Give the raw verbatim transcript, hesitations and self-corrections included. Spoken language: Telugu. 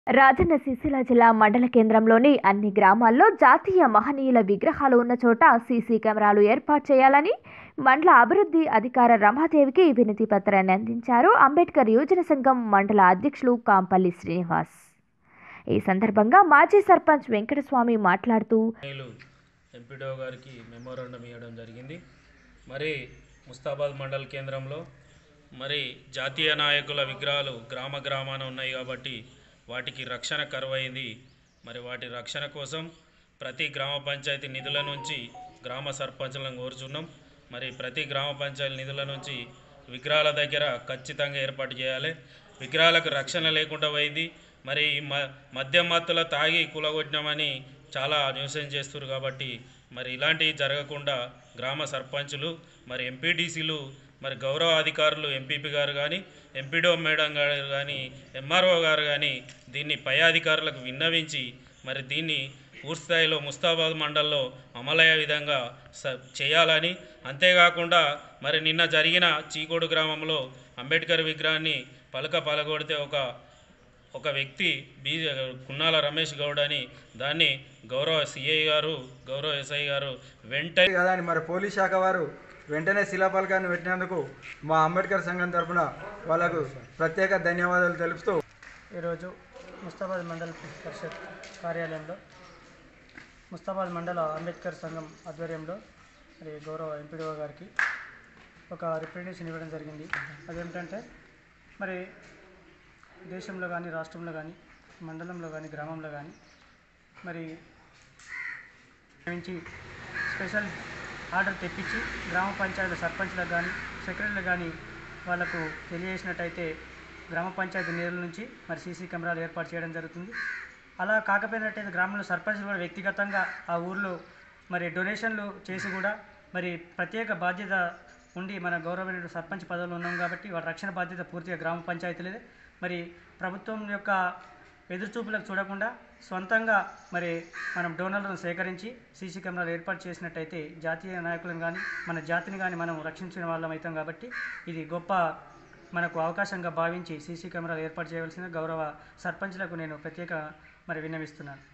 రాజన్న సిరిసిల్ల జిల్లా మండల కేంద్రంలోని అన్ని గ్రామాల్లో జాతీయ మహనీయుల విగ్రహాలు ఉన్న చోట సీసీ కెమెరాలు ఏర్పాటు చేయాలని మండల అభివృద్ధి అధికారి రమాదేవికి వినతి పత్రాన్ని అందించారు అంబేద్కర్ యువజన సంఘం మండల అధ్యక్షులు కాంపల్లి శ్రీనివాస్. ఈ సందర్భంగా మాజీ సర్పంచ్ వెంకటస్వామి మాట్లాడుతూ ఎంపీడో గారికి మెమోరాండం ఇవ్వడం జరిగింది. మరి ముస్తాబాద్ మండల కేంద్రంలో మరి జాతీయ నాయకుల విగ్రహాలు గ్రామ గ్రామాన ఉన్నాయి కాబట్టి వాటికి రక్షణ కరువైంది. మరి వాటి రక్షణ కోసం ప్రతి గ్రామ పంచాయతీ నిధుల నుంచి గ్రామ సర్పంచులను కోరుచున్నాం. మరి ప్రతి గ్రామ పంచాయతీ నిధుల నుంచి విగ్రహాల దగ్గర ఖచ్చితంగా ఏర్పాటు చేయాలి. విగ్రహాలకు రక్షణ లేకుండా పోయింది. మరి మ మద్యం మత్తుల తాగి కూలగొట్టినామని చాలా న్యూసెన్స్ చేస్తున్నారు. కాబట్టి మరి ఇలాంటివి జరగకుండా గ్రామ సర్పంచులు మరి ఎంపీటీసీలు మరి గౌరవ అధికారులు ఎంపీపీ గారు కానీ ఎంపీడో మేడం గారు కానీ ఎంఆర్ఓ గారు కానీ దీన్ని పై అధికారులకు విన్నవించి మరి దీన్ని పూర్తిస్థాయిలో ముస్తాబాద్ మండలంలో అమలయ్యే విధంగా స చేయాలని, అంతేకాకుండా మరి నిన్న జరిగిన చీకోడు గ్రామంలో అంబేద్కర్ విగ్రహాన్ని పలక పలగొడితే ఒక ఒక వ్యక్తి బీ కున్నాల రమేష్ గౌడ్ అని దాన్ని గౌరవ సిఐ గారు గౌరవ ఎస్ఐ గారు వెంటనే కదా అని మరి పోలీస్ శాఖ వారు వెంటనే శిలాఫలకాన్ని పెట్టినందుకు మా అంబేద్కర్ సంఘం తరఫున వాళ్ళకు ప్రత్యేక ధన్యవాదాలు తెలుపుతూ ఈరోజు ముస్తాబాద్ మండల పరిషత్ కార్యాలయంలో ముస్తాబాద్ మండల అంబేద్కర్ సంఘం ఆధ్వర్యంలో మరి గౌరవ ఎంపీడీఓ గారికి ఒక రిప్రజెంటేషన్ ఇవ్వడం జరిగింది. అదేమిటంటే మరి దేశంలో కానీ రాష్ట్రంలో కానీ మండలంలో కానీ గ్రామంలో కానీ మరి నుంచి స్పెషల్ ఆర్డర్ తెప్పించి గ్రామ పంచాయతీ సర్పంచ్లకు కానీ సెక్రటరీలకు కానీ వాళ్ళకు తెలియజేసినట్టయితే గ్రామ పంచాయతీ నిధుల నుంచి మరి సీసీ కెమెరాలు ఏర్పాటు చేయడం జరుగుతుంది. అలా కాకపోయినట్టయితే గ్రామంలో సర్పంచ్లు కూడా వ్యక్తిగతంగా ఆ ఊర్లో మరి డొనేషన్లు చేసి కూడా మరి ప్రత్యేక బాధ్యత ఉండి మన గౌరవమైన సర్పంచ్ పదవులు ఉన్నాం కాబట్టి వాటి రక్షణ బాధ్యత పూర్తిగా గ్రామ పంచాయతీలదే. మరి ప్రభుత్వం యొక్క ఎదురుచూపులకు చూడకుండా సొంతంగా మరి మనం డోనర్లను సేకరించి సీసీ కెమెరాలు ఏర్పాటు చేసినట్టయితే జాతీయ నాయకులను కానీ మన జాతిని కానీ మనం రక్షించిన వాళ్ళం అవుతాం. కాబట్టి ఇది గొప్ప మనకు అవకాశంగా భావించి సీసీ కెమెరాలు ఏర్పాటు చేయవలసిన గౌరవ సర్పంచ్లకు నేను ప్రత్యేక మరి విన్నవిస్తున్నాను.